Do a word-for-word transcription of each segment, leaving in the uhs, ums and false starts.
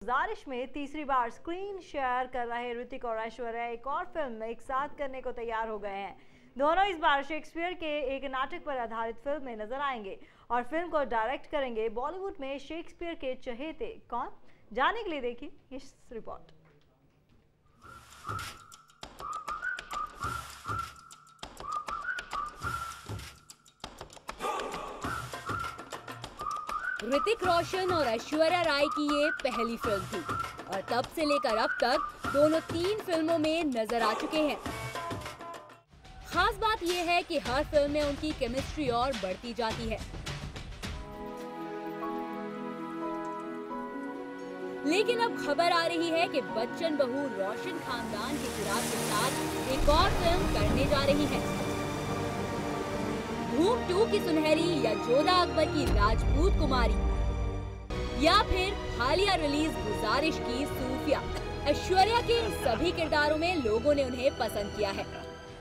गुजारिश में तीसरी बार स्क्रीन शेयर कर रहे ऋतिक और ऐश्वर्या एक और फिल्म एक साथ करने को तैयार हो गए हैं। दोनों इस बार शेक्सपियर के एक नाटक पर आधारित फिल्म में नजर आएंगे और फिल्म को डायरेक्ट करेंगे बॉलीवुड में शेक्सपियर के चहेते कौन, जानने के लिए देखिए इस रिपोर्ट। ऋतिक रोशन और ऐश्वर्या राय की ये पहली फिल्म थी और तब से लेकर अब तक दोनों तीन फिल्मों में नजर आ चुके हैं। खास बात यह है कि हर फिल्म में उनकी केमिस्ट्री और बढ़ती जाती है। लेकिन अब खबर आ रही है कि बच्चन बहू रोशन खानदान के चिराग के साथ एक और फिल्म करने जा रही है। धूम टू की सुनहरी या जोधा अकबर की राजपूत कुमारी या फिर हालिया रिलीज गुजारिश की सूफिया, ऐश्वर्या के इन सभी किरदारों में लोगों ने उन्हें पसंद किया है।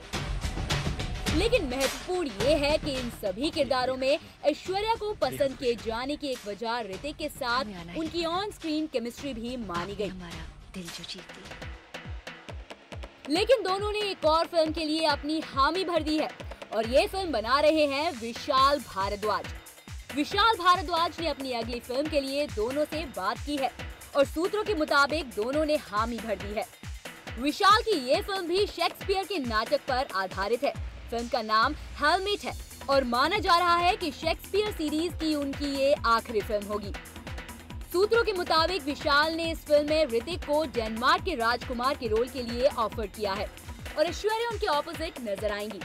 लेकिन महत्वपूर्ण ये है कि इन सभी किरदारों में ऐश्वर्या को पसंद किए जाने की एक वजह ऋतिक के साथ उनकी ऑन स्क्रीन केमिस्ट्री भी मानी गई। हमारा दिल जो जीती। लेकिन दोनों ने एक और फिल्म के लिए अपनी हामी भर दी है और ये फिल्म बना रहे हैं विशाल भारद्वाज। विशाल भारद्वाज ने अपनी अगली फिल्म के लिए दोनों से बात की है और सूत्रों के मुताबिक दोनों ने हामी भर दी है। विशाल की ये फिल्म भी शेक्सपियर के नाटक पर आधारित है। फिल्म का नाम हेलमेट है और माना जा रहा है कि शेक्सपियर सीरीज की उनकी ये आखिरी फिल्म होगी। सूत्रों के मुताबिक विशाल ने इस फिल्म में ऋतिक को डेनमार्क के राजकुमार के रोल के लिए ऑफर किया है और ऐश्वर्या उनके ऑपोजिट नजर आएंगी।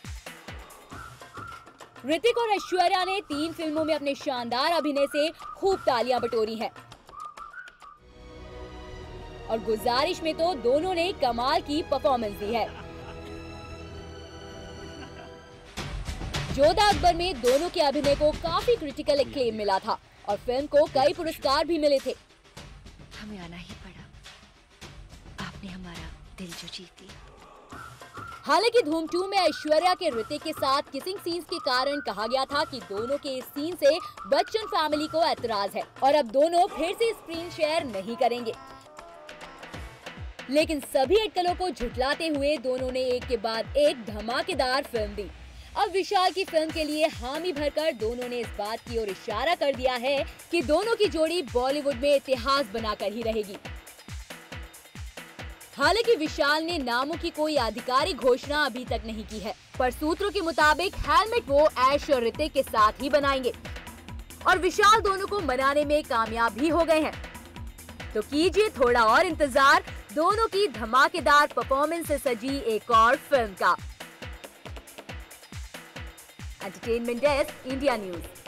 ऋतिक और ऐश्वर्या ने तीन फिल्मों में अपने शानदार अभिनय से खूब तालियां बटोरी हैं और गुजारिश में तो दोनों ने कमाल की परफॉर्मेंस दी है। जोधा अकबर में दोनों के अभिनय को काफी क्रिटिकल एक्लेम मिला था और फिल्म को कई पुरस्कार भी मिले थे। हमें आना ही पड़ा, आपने हमारा दिल जो जीती। हालांकि धूम टू में ऐश्वर्या के ऋतिक के साथ किसिंग सीन्स के कारण कहा गया था कि दोनों के इस सीन से बच्चन फैमिली को एतराज है और अब दोनों फिर से स्क्रीन शेयर नहीं करेंगे। लेकिन सभी अटकलों को झुठलाते हुए दोनों ने एक के बाद एक धमाकेदार फिल्म दी। अब विशाल की फिल्म के लिए हामी भरकर दोनों ने इस बात की ओर इशारा कर दिया है कि दोनों की जोड़ी बॉलीवुड में इतिहास बनाकर ही रहेगी। हालांकि विशाल ने नामों की कोई आधिकारिक घोषणा अभी तक नहीं की है, पर सूत्रों के मुताबिक हेलमेट वो ऐश और ऋतिक के साथ ही बनाएंगे और विशाल दोनों को मनाने में कामयाब भी हो गए हैं। तो कीजिए थोड़ा और इंतजार दोनों की धमाकेदार परफॉर्मेंस से सजी एक और फिल्म का। Entertainment desk, India news.